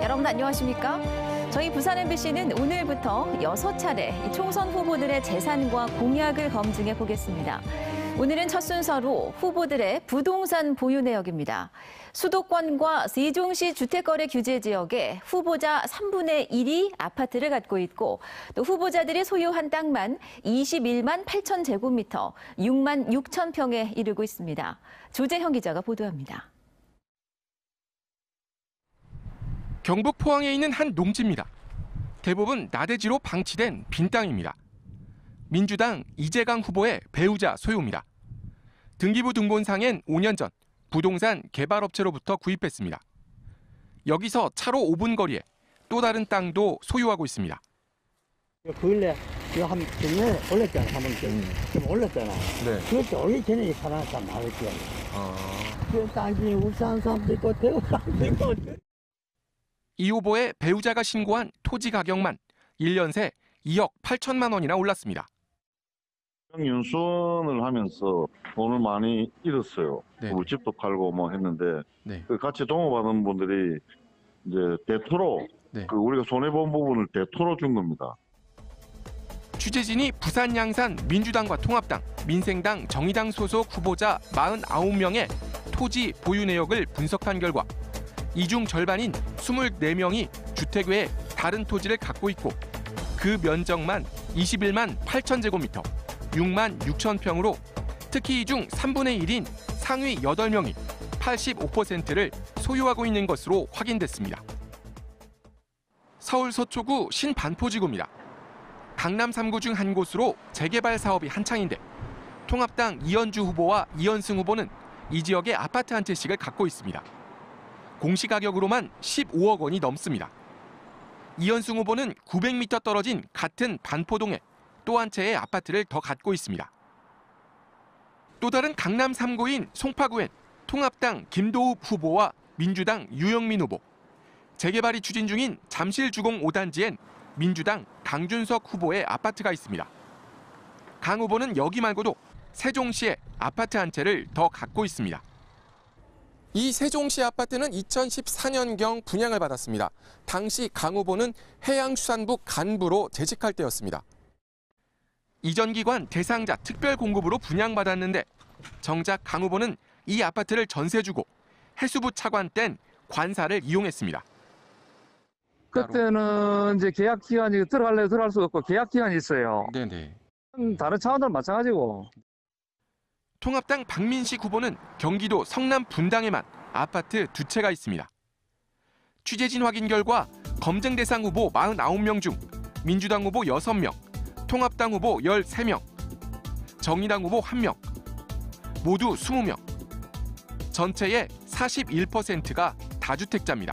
여러분 안녕하십니까? 저희 부산 MBC는 오늘부터 6차례 총선 후보들의 재산과 공약을 검증해 보겠습니다. 오늘은 첫 순서로 후보들의 부동산 보유 내역입니다. 수도권과 세종시 주택거래 규제 지역에 후보자 3분의 1이 아파트를 갖고 있고 또 후보자들이 소유한 땅만 21만 8천 제곱미터, 6만 6천 평에 이르고 있습니다. 조재형 기자가 보도합니다. 경북 포항에 있는 한 농지입니다. 대부분 나대지로 방치된 빈 땅입니다. 민주당 이재강 후보의 배우자 소유입니다. 등기부 등본상엔 5년 전 부동산 개발업체로부터 구입했습니다. 여기서 차로 5분 거리에 또 다른 땅도 소유하고 있습니다. 근래 이거 한 정년에 올렸잖아, 한번 좀 올렸잖아. 네. 그렇게 올리기 전에 사람 참 많았죠. 그 땅이 울산 사람도 있고 대구 사람도 있고. 이 후보의 배우자가 신고한 토지 가격만 1년 새 2억 8천만 원이나 올랐습니다. 윤선을 하면서 돈을 많이 잃었어요. 네. 집도 팔고 뭐 했는데 네. 같이 동업하는 분들이 이제 대토로 네. 우리가 손해본 부분을 대토로 준 겁니다. 취재진이 부산 양산 민주당과 통합당, 민생당, 정의당 소속 후보자 49명의 토지 보유 내역을 분석한 결과 이 중 절반인 24명이 주택 외에 다른 토지를 갖고 있고 그 면적만 21만 8천 제곱미터, 6만 6천 평으로 특히 이 중 3분의 1인 상위 8명이 85%를 소유하고 있는 것으로 확인됐습니다. 서울 서초구 신반포지구입니다. 강남 3구 중 한 곳으로 재개발 사업이 한창인데 통합당 이현주 후보와 이현승 후보는 이 지역에 아파트 한 채씩을 갖고 있습니다. 공시가격으로만 15억 원이 넘습니다. 이현승 후보는 900m 떨어진 같은 반포동에 또 한 채의 아파트를 더 갖고 있습니다. 또 다른 강남 3구인 송파구엔 통합당 김도읍 후보와 민주당 유영민 후보, 재개발이 추진 중인 잠실주공 5단지엔 민주당 강준석 후보의 아파트가 있습니다. 강 후보는 여기 말고도 세종시에 아파트 한 채를 더 갖고 있습니다. 이 세종시 아파트는 2014년경 분양을 받았습니다. 당시 강 후보는 해양수산부 간부로 재직할 때였습니다. 이전 기관 대상자 특별 공급으로 분양받았는데 정작 강 후보는 이 아파트를 전세 주고 해수부 차관 땐 관사를 이용했습니다. 그때는 이제 계약 기간이 들어갈래도 들어갈 수가 없고 계약 기간이 있어요. 네네. 다른 차원들 마찬가지고. 통합당 박민식 후보는 경기도 성남 분당에만 아파트 2채가 있습니다. 취재진 확인 결과 검증 대상 후보 49명 중 민주당 후보 6명, 통합당 후보 13명, 정의당 후보 1명, 모두 20명. 전체의 41%가 다주택자입니다.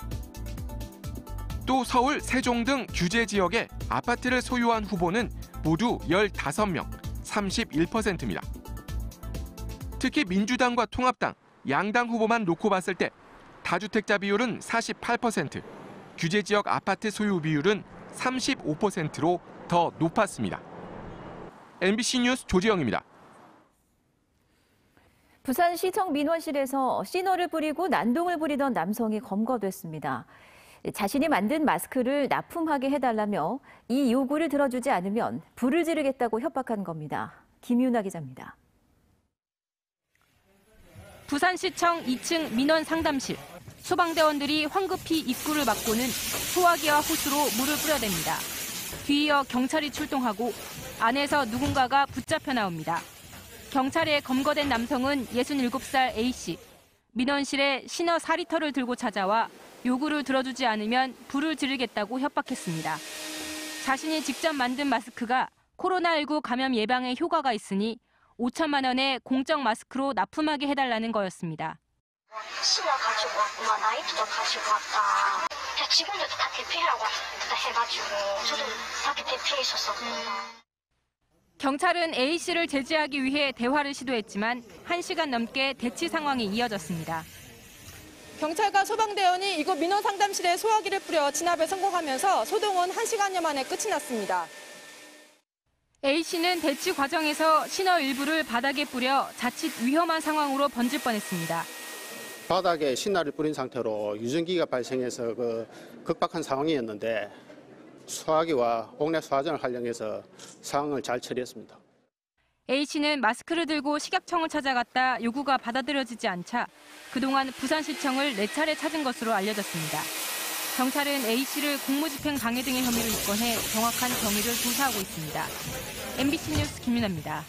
또 서울, 세종 등 규제 지역에 아파트를 소유한 후보는 모두 15명, 31%입니다. 특히 민주당과 통합당, 양당 후보만 놓고 봤을 때 다주택자 비율은 48%, 규제 지역 아파트 소유 비율은 35%로 더 높았습니다. MBC 뉴스 조재영입니다. 부산시청 민원실에서 신호를 뿌리고 난동을 부리던 남성이 검거됐습니다. 자신이 만든 마스크를 납품하게 해달라며 이 요구를 들어주지 않으면 불을 지르겠다고 협박한 겁니다. 김윤아 기자입니다. 부산시청 2층 민원 상담실. 소방대원들이 황급히 입구를 막고는 소화기와 호스로 물을 뿌려댑니다. 뒤이어 경찰이 출동하고 안에서 누군가가 붙잡혀 나옵니다. 경찰에 검거된 남성은 67살 A씨. 민원실에 신어 4리터를 들고 찾아와 요구를 들어주지 않으면 불을 지르겠다고 협박했습니다. 자신이 직접 만든 마스크가 코로나19 감염 예방에 효과가 있으니 5천만 원의 공적 마스크로 납품하게 해달라는 거였습니다. 신어 가지고 왔구만, 나이프도 가지고 왔다. 직원들도 다 대피하라고 해가지고 저도 밖에 대피해 있었거든요. 경찰은 A씨를 제지하기 위해 대화를 시도했지만 1시간 넘게 대치 상황이 이어졌습니다. 경찰과 소방대원이 이곳 민원 상담실에 소화기를 뿌려 진압에 성공하면서 소동은 1시간여 만에 끝이 났습니다. A씨는 대치 과정에서 신어 일부를 바닥에 뿌려 자칫 위험한 상황으로 번질 뻔했습니다. 바닥에 신나를 뿌린 상태로 유전기가 발생해서 극박한 상황이었는데 소화기와 옥내 소화전을 활용해서 상황을 잘 처리했습니다. A씨는 마스크를 들고 식약청을 찾아갔다 요구가 받아들여지지 않자 그동안 부산시청을 4차례 찾은 것으로 알려졌습니다. 경찰은 A씨를 공무집행 방해 등의 혐의로 입건해 정확한 경위를 조사하고 있습니다. MBC 뉴스 김윤아입니다.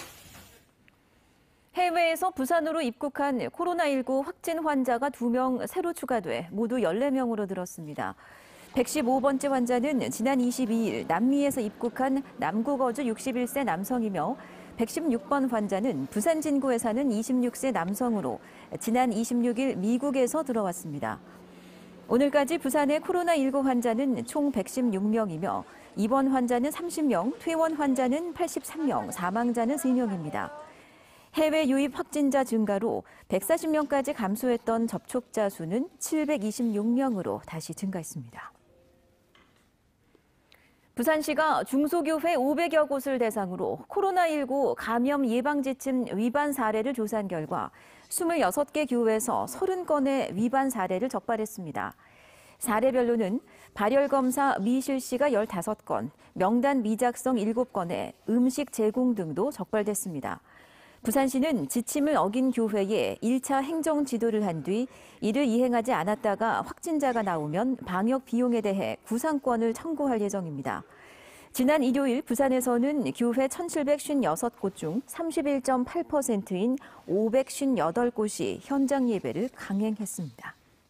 해외에서 부산으로 입국한 코로나19 확진 환자가 2명 새로 추가돼 모두 14명으로 늘었습니다. 115번째 환자는 지난 22일 남미에서 입국한 남구 거주 61세 남성이며 116번 환자는 부산 진구에 사는 26세 남성으로 지난 26일 미국에서 들어왔습니다. 오늘까지 부산의 코로나19 환자는 총 116명이며 입원 환자는 30명, 퇴원 환자는 83명, 사망자는 3명입니다. 해외 유입 확진자 증가로 140명까지 감소했던 접촉자 수는 726명으로 다시 증가했습니다. 부산시가 중소교회 500여 곳을 대상으로 코로나19 감염 예방지침 위반 사례를 조사한 결과 26개 교회에서 30건의 위반 사례를 적발했습니다. 사례별로는 발열검사 미실시가 15건, 명단 미작성 7건에 음식 제공 등도 적발됐습니다. 부산시는 지침을 어긴 교회에 1차 행정 지도를 한 뒤 이를 이행하지 않았다가 확진자가 나오면 방역 비용에 대해 구상권을 청구할 예정입니다. 지난 일요일 부산에서는 교회 1,756곳 중 31.8%인 558곳이 현장 예배를 강행했습니다.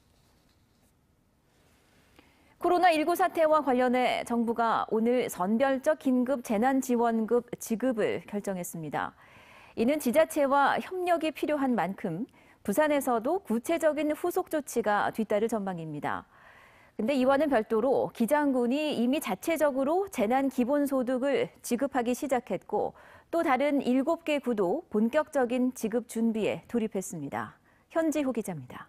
코로나19 사태와 관련해 정부가 오늘 선별적 긴급 재난지원급 지급을 결정했습니다. 이는 지자체와 협력이 필요한 만큼 부산에서도 구체적인 후속 조치가 뒤따를 전망입니다. 근데 이와는 별도로 기장군이 이미 자체적으로 재난기본소득을 지급하기 시작했고 또 다른 7개 구도 본격적인 지급 준비에 돌입했습니다. 현지호 기자입니다.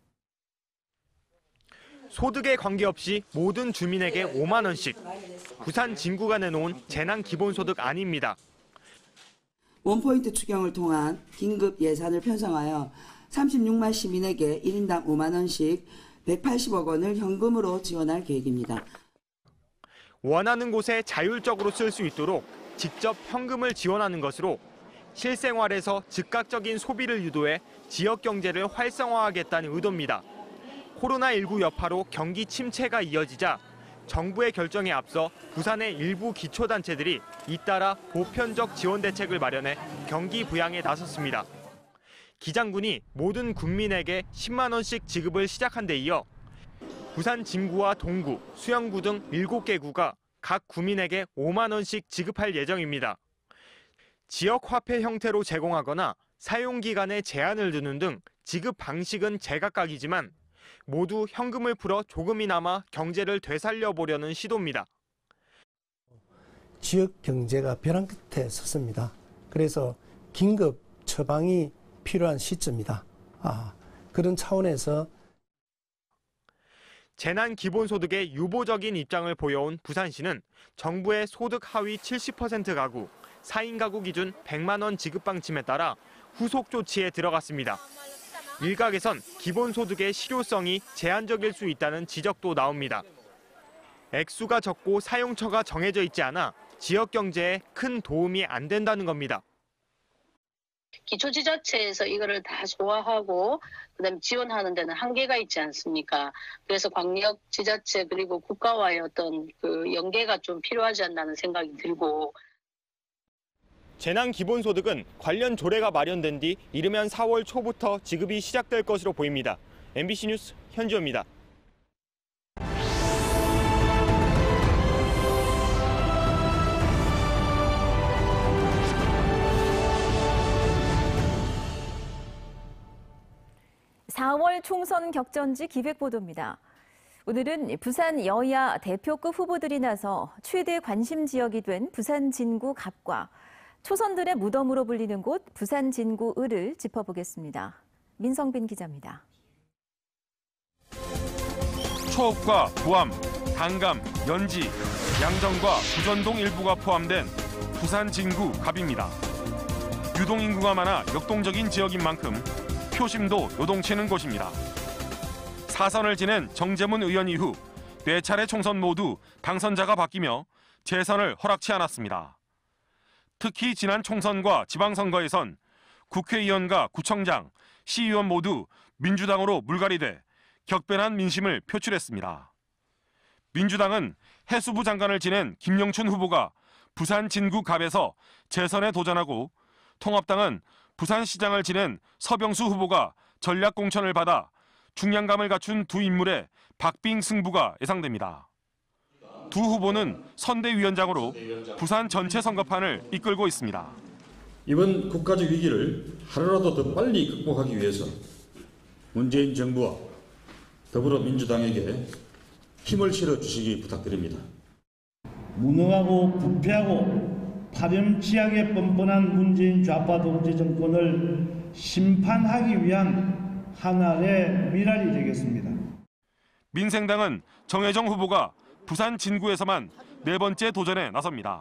소득에 관계없이 모든 주민에게 5만 원씩. 부산 진구가 내놓은 재난기본소득 안입니다. 원포인트 추경을 통한 긴급 예산을 편성하여 36만 시민에게 1인당 5만 원씩 180억 원을 현금으로 지원할 계획입니다. 원하는 곳에 자율적으로 쓸 수 있도록 직접 현금을 지원하는 것으로 실생활에서 즉각적인 소비를 유도해 지역 경제를 활성화하겠다는 의도입니다. 코로나19 여파로 경기 침체가 이어지자 정부의 결정에 앞서 부산의 일부 기초단체들이 잇따라 보편적 지원 대책을 마련해 경기 부양에 나섰습니다. 기장군이 모든 국민에게 10만 원씩 지급을 시작한 데 이어 부산 진구와 동구, 수영구 등 7개 구가 각 구민에게 5만 원씩 지급할 예정입니다. 지역 화폐 형태로 제공하거나 사용 기간에 제한을 두는 등 지급 방식은 제각각이지만 모두 현금을 풀어 조금이나마 경제를 되살려 보려는 시도입니다. 지역 경제가 벼랑 끝에 섰습니다. 그래서 긴급 처방이 필요한 시점이다. 그런 차원에서 재난 기본소득에 유보적인 입장을 보여온 부산시는 정부의 소득 하위 70% 가구, 4인 가구 기준 100만 원 지급 방침에 따라 후속 조치에 들어갔습니다. 일각에선 기본소득의 실효성이 제한적일 수 있다는 지적도 나옵니다. 액수가 적고 사용처가 정해져 있지 않아 지역 경제에 큰 도움이 안 된다는 겁니다. 기초지자체에서 이거를 다 소화하고 그다음에 지원하는 데는 한계가 있지 않습니까? 그래서 광역 지자체 그리고 국가와의 어떤 그 연계가 좀 필요하지 않나는 생각이 들고. 재난 기본소득은 관련 조례가 마련된 뒤 이르면 4월 초부터 지급이 시작될 것으로 보입니다. MBC 뉴스 현지호입니다. (4월) 총선 격전지 기획보도입니다. 오늘은 부산 여야 대표급 후보들이 나서 최대 관심 지역이 된 부산 진구 갑과 초선들의 무덤으로 불리는 곳 부산 진구 을을 짚어보겠습니다. 민성빈 기자입니다. 초읍과 부암, 당감, 연지, 양정과 부전동 일부가 포함된 부산 진구 갑입니다. 유동인구가 많아 역동적인 지역인 만큼 표심도 요동치는 곳입니다. 사선을 지낸 정재문 의원 이후 4차례 총선 모두 당선자가 바뀌며 재선을 허락치 않았습니다. 특히 지난 총선과 지방선거에선 국회의원과 구청장, 시의원 모두 민주당으로 물갈이돼 격변한 민심을 표출했습니다. 민주당은 해수부 장관을 지낸 김영춘 후보가 부산 진구 갑에서 재선에 도전하고, 통합당은 부산시장을 지낸 서병수 후보가 전략 공천을 받아 중량감을 갖춘 두 인물의 박빙 승부가 예상됩니다. 두 후보는 선대위원장으로 부산 전체 선거판을 이끌고 있습니다. 이번 국가적 위기를 하루라도 더 빨리 극복하기 위해서 문재인 정부와 더불어민주당에게 힘을 실어주시기 부탁드립니다. 무능하고 부패하고 파렴치하게 뻔뻔한 문재인 좌파 독재 정권을 심판하기 위한 하나의 미랄이 되겠습니다. 민생당은 정혜정 후보가 부산 진구에서만 4번째 도전에 나섭니다.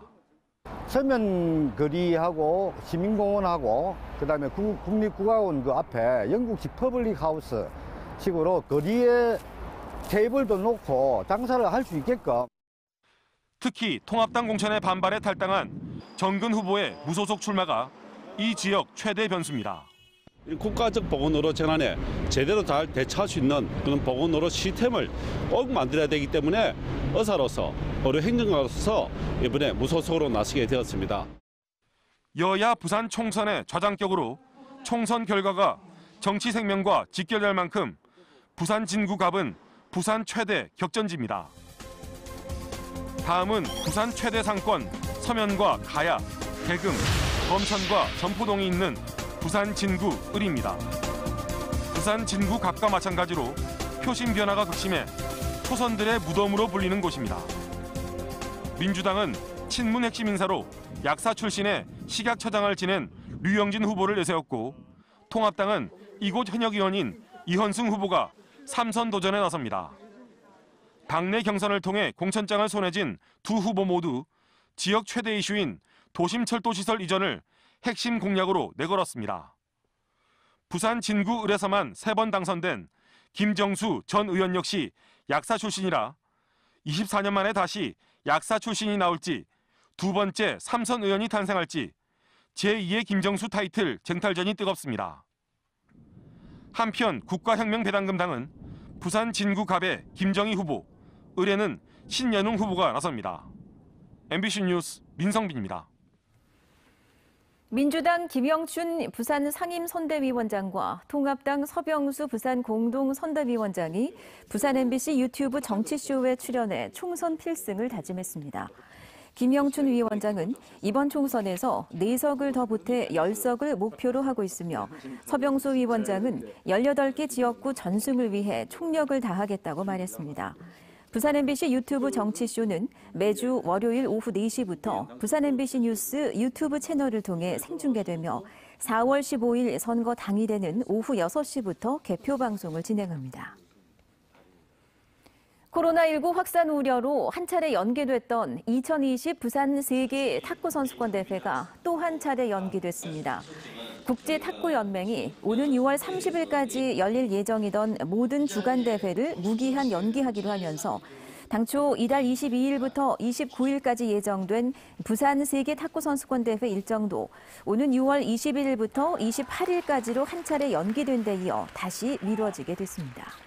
서면거리하고 시민공원하고 그다음에 국립국가원 그 앞에 영국식 퍼블릭 하우스 식으로 거리에 테이블도 놓고 장사를 할 수 있게끔. 특히 통합당 공천에 반발해 탈당한 정근 후보의 무소속 출마가 이 지역 최대 변수입니다. 국가적 보건의료 재난에 제대로 잘 대처할 수 있는 그런 보건의료 시스템을 꼭 만들어야 되기 때문에 의사로서 의료행정가로서 이번에 무소속으로 나서게 되었습니다. 여야 부산 총선의 좌장격으로 총선 결과가 정치 생명과 직결될 만큼 부산 진구 갑은 부산 최대 격전지입니다. 다음은 부산 최대 상권 서면과 가야, 대금, 검천과 전포동이 있는 부산 진구 을입니다. 부산 진구 갑과 마찬가지로 표심 변화가 극심해 초선들의 무덤으로 불리는 곳입니다. 민주당은 친문 핵심 인사로 약사 출신의 식약처장을 지낸 류영진 후보를 내세웠고, 통합당은 이곳 현역 의원인 이현승 후보가 3선 도전에 나섭니다. 당내 경선을 통해 공천장을 손에 쥔 두 후보 모두 지역 최대 이슈인 도심 철도시설 이전을 핵심 공약으로 내걸었습니다. 부산 진구 을에서만 3번 당선된 김정수 전 의원 역시 약사 출신이라 24년 만에 다시 약사 출신이 나올지, 두 번째 3선 의원이 탄생할지 제2의 김정수 타이틀 쟁탈전이 뜨겁습니다. 한편 국가혁명배당금당은 부산 진구 갑의 김정희 후보, 을에는 신연웅 후보가 나섭니다. MBC 뉴스 민성빈입니다. 민주당 김영춘 부산 상임선대위원장과 통합당 서병수 부산 공동선대위원장이 부산 MBC 유튜브 정치쇼에 출연해 총선 필승을 다짐했습니다. 김영춘 위원장은 이번 총선에서 4석을 더 보태 10석을 목표로 하고 있으며, 서병수 위원장은 18개 지역구 전승을 위해 총력을 다하겠다고 말했습니다. 부산 MBC 유튜브 정치쇼는 매주 월요일 오후 4시부터 부산 MBC 뉴스 유튜브 채널을 통해 생중계되며 4월 15일 선거 당일에는 오후 6시부터 개표 방송을 진행합니다. 코로나19 확산 우려로 한 차례 연기됐던 2020 부산 세계 탁구 선수권 대회가 또 한 차례 연기됐습니다. 국제탁구연맹이 오는 6월 30일까지 열릴 예정이던 모든 주간 대회를 무기한 연기하기로 하면서 당초 이달 22일부터 29일까지 예정된 부산 세계 탁구 선수권 대회 일정도 오는 6월 21일부터 28일까지로 한 차례 연기된 데 이어 다시 미뤄지게 됐습니다.